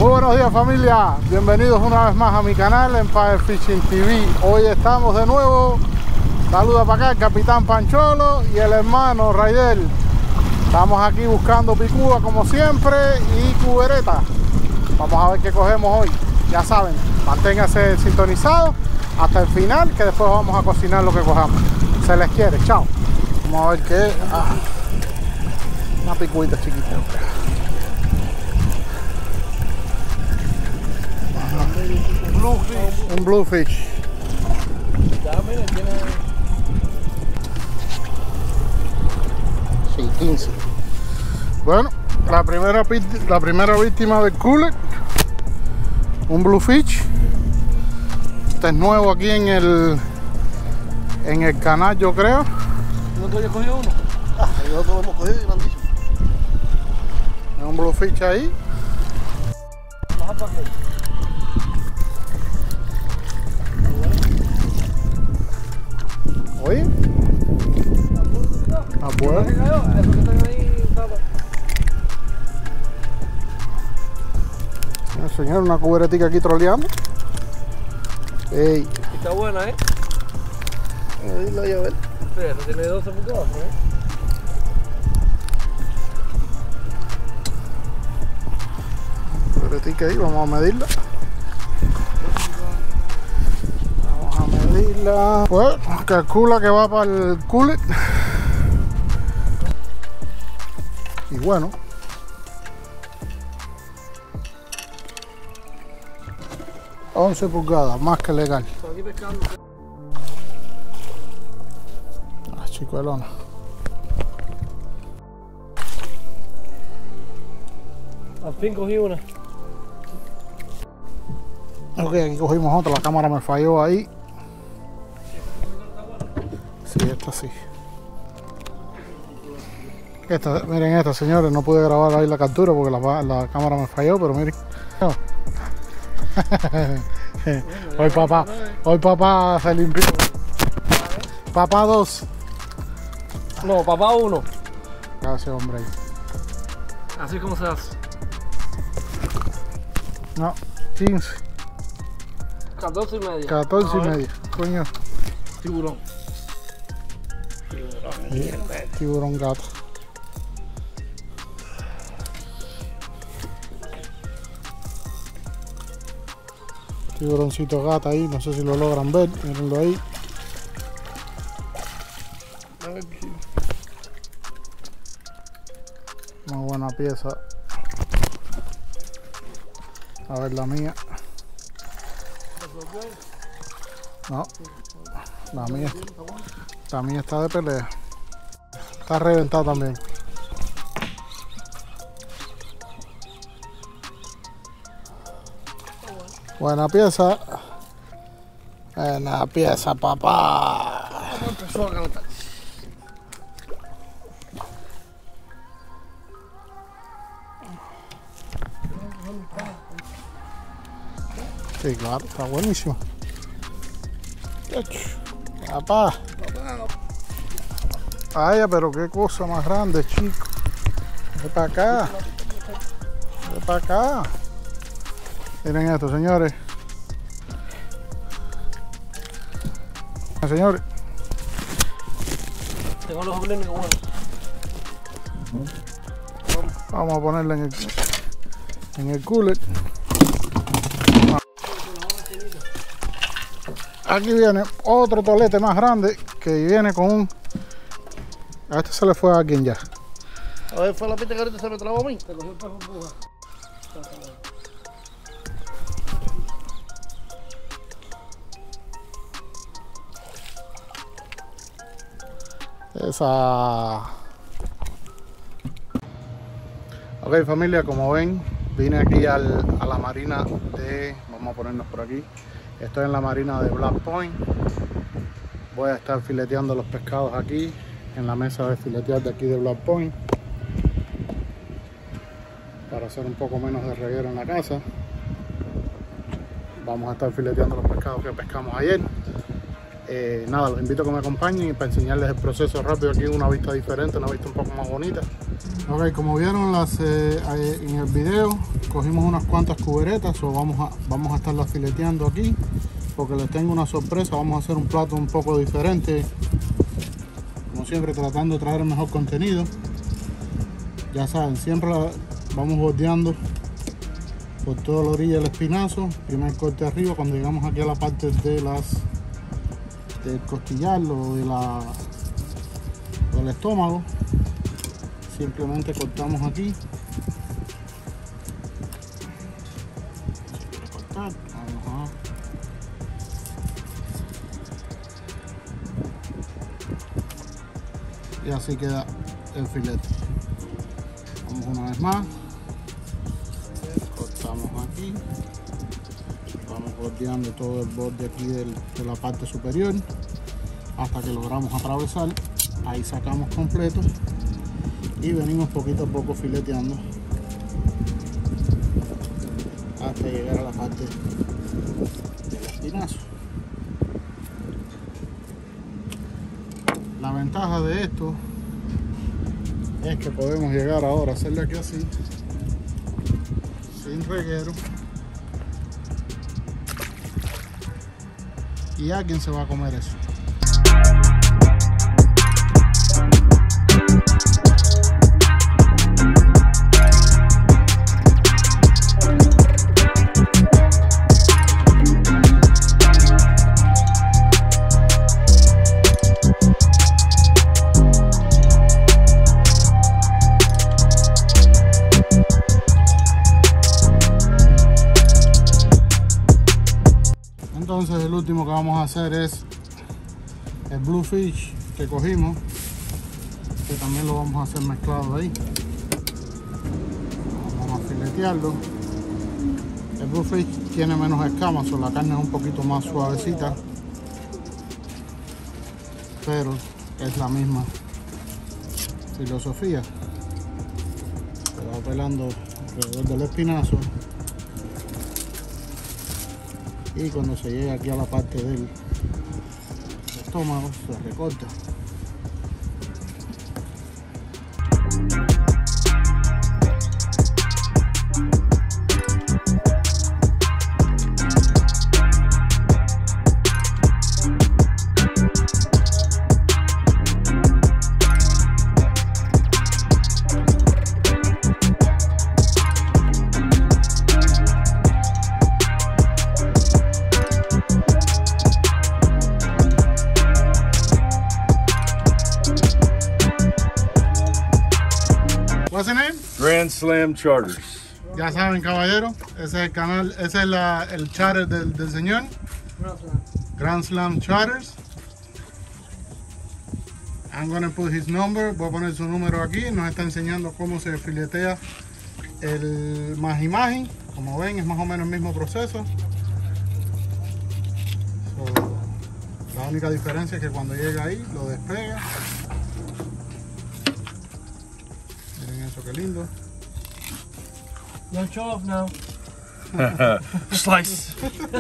Muy buenos días, familia, bienvenidos una vez más a mi canal Empire Fishing TV. Hoy estamos de nuevo, saluda para acá el capitán Pancholo y el hermano Raidel. Estamos aquí buscando picúa como siempre y cubereta. Vamos a ver qué cogemos hoy. Ya saben, manténganse sintonizados hasta el final, que después vamos a cocinar lo que cojamos. Se les quiere, chao. Vamos a ver qué es. Una picuita chiquita. Un bluefish. Sí, 15. Bueno, la primera víctima del cooler. Un bluefish. Este es nuevo aquí en el canal, yo creo. ¿No te había cogido uno? Nosotros lo hemos cogido y grandísimo. Hay un bluefish ahí. Baja para aquí. Oye, a ¿Eso que están ahí, tapa? señor, una cuberetica aquí troleando. Ey, Está buena, ¿eh? ahí la llevé. Sí, eso tiene 12 pulgadas, ¿eh? Cuberetica ahí, vamos a medirla. Vamos a medirla. Pues calcula que va para el cooler. Y bueno, $11 pulgadas, más que legal. Estoy aquí pescando. La chicuelona. Al fin cogí una. Ok, aquí cogimos otra, la cámara me falló ahí. Sí, esta sí. Esta, miren esta, señores, no pude grabar ahí la captura porque la cámara me falló, pero miren. Hoy papá se limpió. Papá 2. No, papá 1. Gracias, hombre. Así como se hace. No, 15. 14 y media. 14 y medio. Coño. Tiburón. Tiburón gato. Tiburoncito gata ahí, no sé si lo logran ver, mírenlo ahí. Muy buena pieza. A ver la mía. No, la mía está de pelea. Está reventada también. Buena pieza. Buena pieza, papá. ¿Cómo empezó a calentar? Sí, claro, está buenísimo. Papá. Vaya, pero qué cosa más grande, chico. Ve para acá. Ve para acá. Miren esto, señores. Señores. Tengo los obreros buenos. Vamos a ponerla en el cooler. Aquí viene otro tolete más grande que viene con un... A este se le fue a alguien ya. A ver, fue la pista que ahorita se me trabó a mí. Te cogió el pejo puja. Esa. Ok, familia, como ven, vine aquí a la marina de... Vamos a ponernos por aquí. Estoy en la marina de Black Point. Voy a estar fileteando los pescados aquí en la mesa de filetear de aquí de Black Point para hacer un poco menos de reguero en la casa. Vamos a estar fileteando los pescados que pescamos ayer. Nada, los invito a que me acompañen para enseñarles el proceso rápido aquí, una vista diferente, una vista un poco más bonita. Ok, como vieron en el video, cogimos unas cuantas cuberetas, o vamos a estarlas fileteando aquí, porque les tengo una sorpresa. Vamos a hacer un plato un poco diferente, como siempre tratando de traer el mejor contenido. Ya saben, siempre vamos bordeando por toda la orilla del espinazo. Primer corte arriba, cuando llegamos aquí a la parte de del costillar o del estómago, simplemente cortamos aquí. Y así queda el filete. Vamos una vez más, cortamos aquí, vamos bordeando todo el borde aquí de la parte superior hasta que logramos atravesar. Ahí sacamos completo y venimos poquito a poco fileteando hasta llegar a la parte del espinazo. La ventaja de esto es que podemos llegar ahora a hacerle aquí así, sin reguero, y alguien se va a comer eso. Entonces el último que vamos a hacer es el bluefish que cogimos, que también lo vamos a hacer mezclado ahí. Vamos a filetearlo. El bluefish tiene menos escamas, o la carne es un poquito más suavecita, pero es la misma filosofía. Se va pelando alrededor del espinazo. Y cuando se llega aquí a la parte del estómago, se recorta. What's the name? Grand Slam Charters. Ya saben, caballero, ese es el canal, ese es el charter del señor. Grand Slam Charters. I'm gonna put his number. Voy a poner su número aquí. Nos está enseñando cómo se filetea el maji-maji. Como ven, es más o menos el mismo proceso. La única diferencia es que cuando llega ahí, lo despega. Miren eso, qué lindo. No show off now. Slice.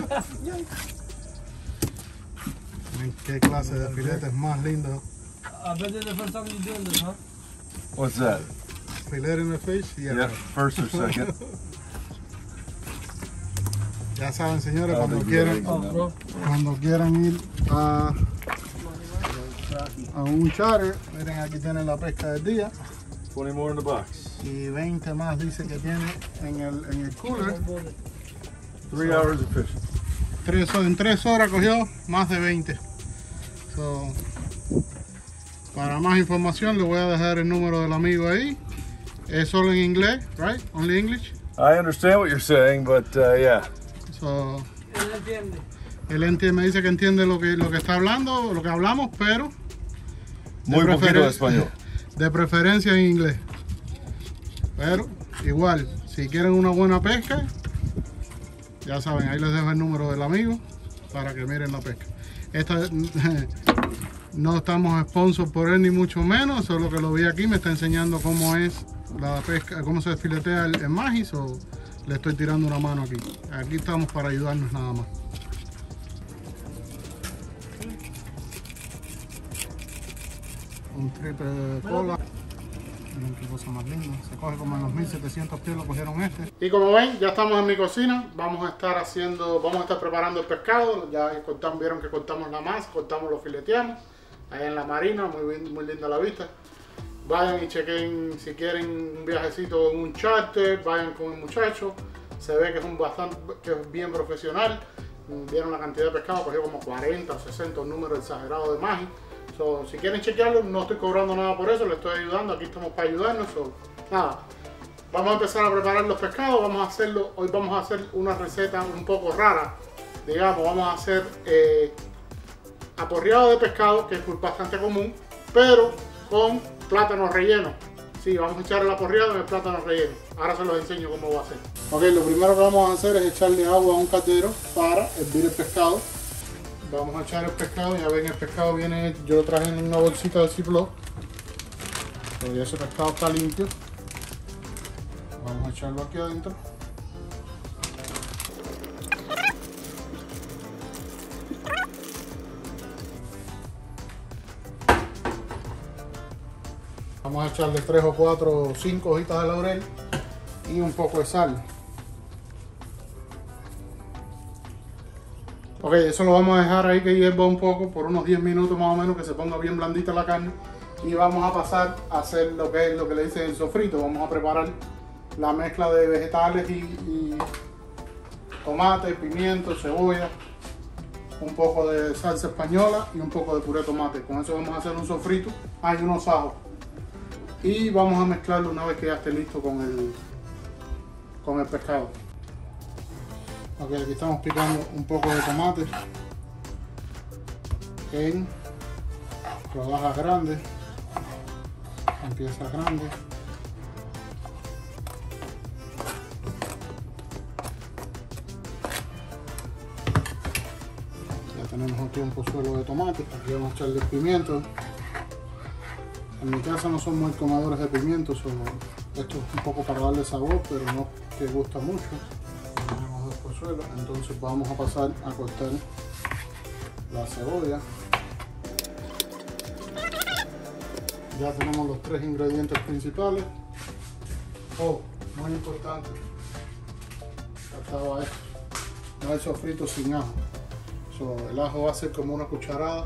Miren qué clase de filetes más lindo. I bet it's the first time you're doing this, huh? What's that? Fillet in the fish. Yeah, first or second. Ya saben, señores, Oh, cuando they do quieran, eggs in that. Bro. cuando quieran ir a un charter, miren, aquí tienen la pesca del día. 20 more in the box. Y 20 más dice que tiene en el cooler. 3 hours of fishing. En 3 horas cogió más de 20. So, para más información le voy a dejar el número del amigo ahí. Es solo en inglés, right? Only English. I understand what you're saying, but yeah. So, él me dice que entiende lo que está hablando, lo que hablamos, pero Muy poquito de español. de preferencia en inglés. Pero igual, si quieren una buena pesca, ya saben, ahí les dejo el número del amigo para que miren la pesca. No estamos sponsor por él ni mucho menos, solo que lo vi aquí, me está enseñando cómo es la pesca, cómo se filetea el maji, o le estoy tirando una mano aquí. Aquí estamos para ayudarnos nada más. un triple de cola. Miren qué cosa más linda. Se coge como en los 1700 pies lo cogieron este. Y como ven, ya estamos en mi cocina. Vamos a estar preparando el pescado. Ya vieron que cortamos la masa, lo fileteamos. Ahí en la marina, muy linda la vista. Vayan y chequen si quieren un viajecito en un charter, vayan con el muchacho. Se ve que es bien profesional. Vieron la cantidad de pescado, cogió como 40 o 60, un número exagerado de magi. Si quieren chequearlo, no estoy cobrando nada por eso, les estoy ayudando, aquí estamos para ayudarnos. Nada, vamos a empezar a preparar los pescados, hoy vamos a hacer una receta un poco rara. Digamos, vamos a hacer aporreado de pescado, que es bastante común, pero con plátanos rellenos. Sí, vamos a echar el aporreado en el plátano relleno. Ahora se los enseño cómo va a ser. Ok, lo primero que vamos a hacer es echarle agua a un caldero para hervir el pescado. Vamos a echar el pescado, ya ven el pescado viene, yo lo traje en una bolsita de Ziploc. Pero ya ese pescado está limpio. Vamos a echarlo aquí adentro. Vamos a echarle 3 o 4 o 5 hojitas de laurel y un poco de sal. Ok, eso lo vamos a dejar ahí que hierva un poco por unos 10 minutos más o menos, que se ponga bien blandita la carne. Y vamos a pasar a hacer lo que le dicen el sofrito. Vamos a preparar la mezcla de vegetales y tomate, pimiento, cebolla, un poco de salsa española y un poco de puré de tomate. Con eso vamos a hacer un sofrito. Hay unos ajos. Y vamos a mezclarlo una vez que ya esté listo con el pescado. Ok, aquí estamos picando un poco de tomate en rodajas grandes, en piezas grandes. Ya tenemos aquí un pozuelo de tomate. Aquí vamos a echarle pimiento. En mi casa no son muy comedores de pimiento, esto es un poco para darle sabor, pero no que gusta mucho. Tenemos 2 pozuelos, entonces vamos a pasar a cortar la cebolla. Ya tenemos los 3 ingredientes principales. Oh, muy importante, faltaba esto, no el sofrito sin ajo. El ajo va a ser como una cucharada.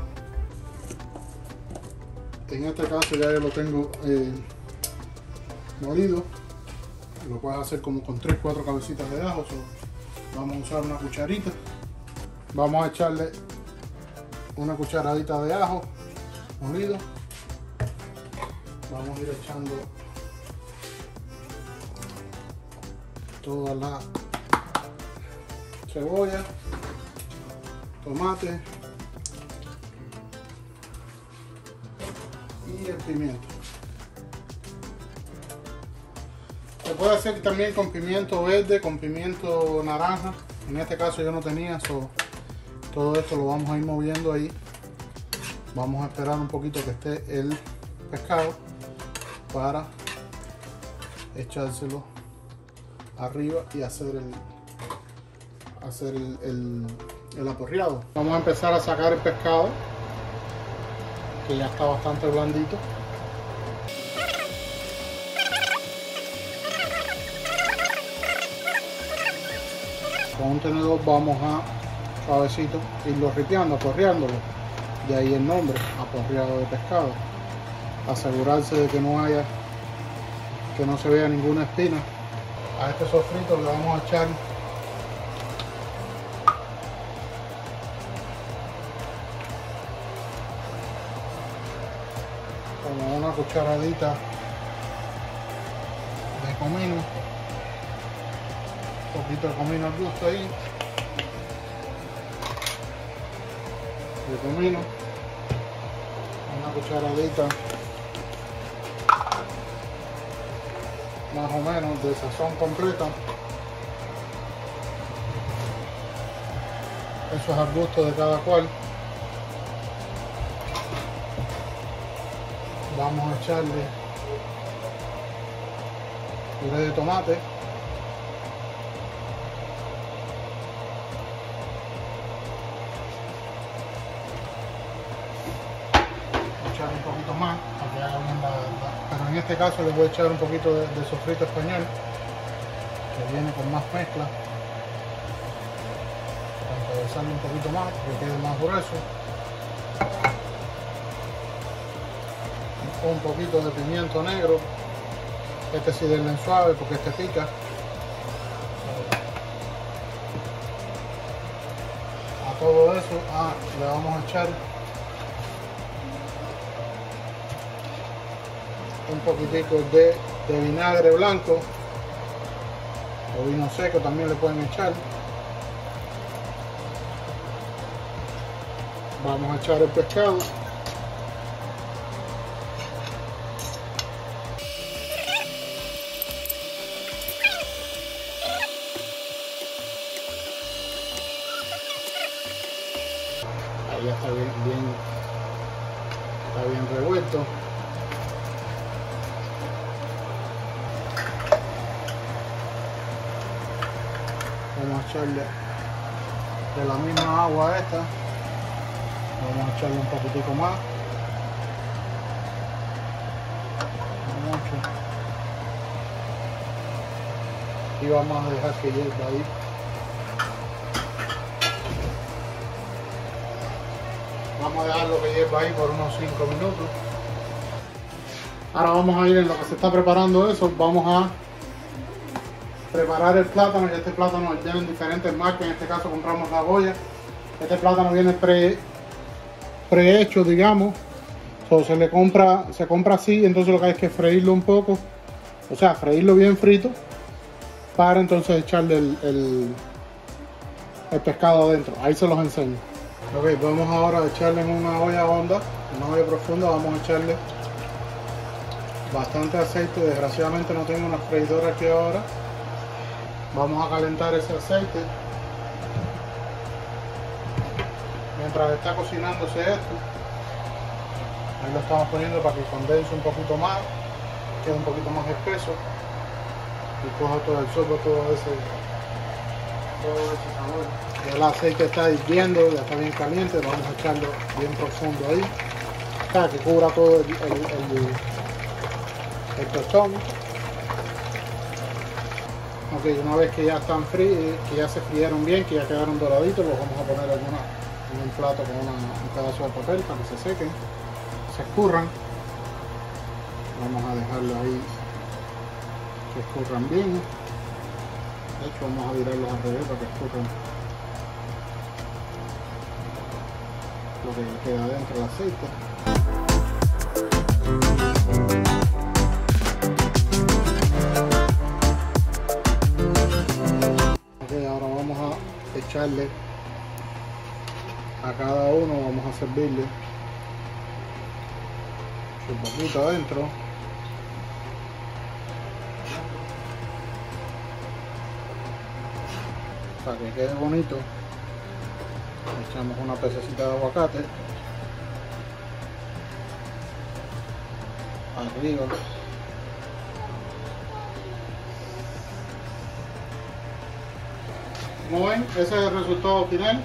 En este caso ya yo lo tengo molido. Lo puedes hacer como con 3 o 4 cabecitas de ajo. Vamos a usar una cucharita. Vamos a echarle una cucharadita de ajo molido. Vamos a ir echando toda la cebolla, tomate y el pimiento. Se puede hacer también con pimiento verde, con pimiento naranja. En este caso yo no tenía, todo esto lo vamos a ir moviendo ahí. Vamos a esperar un poquito que esté el pescado para echárselo arriba y hacer el aporreado. Vamos a empezar a sacar el pescado, que ya está bastante blandito. Con un tenedor vamos a suavecito irlo ripiando, aporreándolo. De ahí el nombre, aporreado de pescado. Asegurarse de que no se vea ninguna espina. A este sofrito le vamos a echar como una cucharadita de comino, un poquito de comino al gusto ahí, de comino, una cucharadita más o menos de sazón completa. Eso es al gusto de cada cual. Vamos a echarle puré de tomate, echar un poquito más para este caso les voy a echar un poquito de sofrito español, que viene con más mezcla, para enderezarlo un poquito más, que quede más grueso. Un poquito de pimiento negro, este sí denle suave porque este pica. A todo eso le vamos a echar un poquitico de vinagre blanco o vino seco, también le pueden echar. Vamos a echar el pescado. Ahí ya está bien revuelto. Vamos a echarle de la misma agua a esta, vamos a echarle un poquitico más, no mucho, y vamos a dejar que hierva ahí. Vamos a dejarlo que hierva ahí por unos 5 minutos. Ahora vamos a ir en lo que se está preparando eso, vamos a preparar el plátano. Y este plátano viene en diferentes marcas, en este caso compramos la Goya. Este plátano viene prehecho, digamos, se compra así, entonces lo que hay es que freírlo un poco, o sea, freírlo bien frito, para entonces echarle el pescado adentro. Ahí se los enseño. Ok, vamos ahora a echarle en una olla honda, una olla profunda, vamos a echarle bastante aceite. Desgraciadamente no tengo una freidora aquí ahora. Vamos a calentar ese aceite mientras está cocinándose esto. Ahí lo estamos poniendo para que condense un poquito más, quede un poquito más espeso y coja todo el sorbo, todo ese sabor. Ya el aceite está hirviendo, ya está bien caliente, vamos a echarlo bien profundo ahí, para que cubra todo el tostón. Ok, una vez que ya están fríos, que ya se frieron bien, que ya quedaron doraditos, los vamos a poner en un plato con un pedazo de papel para que se sequen, se escurran. Vamos a dejarlo ahí que escurran bien. De hecho, vamos a virarlos al revés para que escurran lo que queda dentro del aceite. Echarle a cada uno, vamos a servirle su poquito adentro. Para que quede bonito, echamos una pececita de aguacate arriba. Como ven, ese es el resultado final.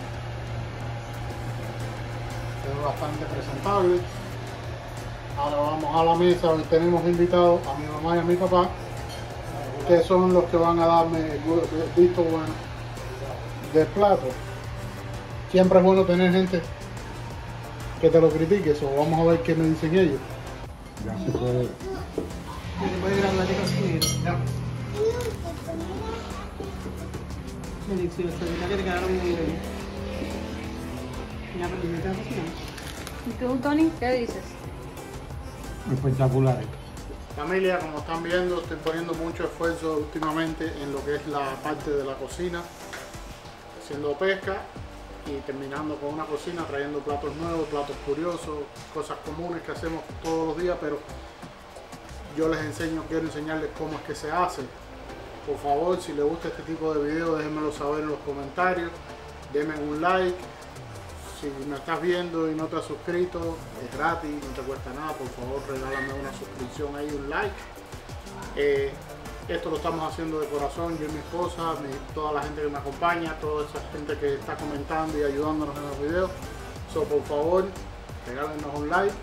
Es bastante presentable. Ahora vamos a la mesa. Hoy tenemos invitados a mi mamá y a mi papá, que son los que van a darme el visto bueno del plato. Siempre es bueno tener gente que te lo critique, eso vamos a ver qué me dicen ellos. Ya se puede. Se puede ir a la ya. Delicioso, ahorita que quedaron muy bien. Ya, pero me queda cocinando. ¿Y tú, Tony, qué dices? Espectaculares. Familia, como están viendo, estoy poniendo mucho esfuerzo últimamente en lo que es la parte de la cocina, haciendo pesca y terminando con una cocina, trayendo platos nuevos, platos curiosos, cosas comunes que hacemos todos los días, pero yo les quiero enseñarles cómo es que se hace. Por favor, si les gusta este tipo de videos, déjenmelo saber en los comentarios, denme un like. Si me estás viendo y no te has suscrito, es gratis, no te cuesta nada, por favor regálame una suscripción ahí, un like. Esto lo estamos haciendo de corazón, yo y mi esposa, toda la gente que me acompaña, toda esa gente que está comentando y ayudándonos en los videos. Por favor, regálenos un like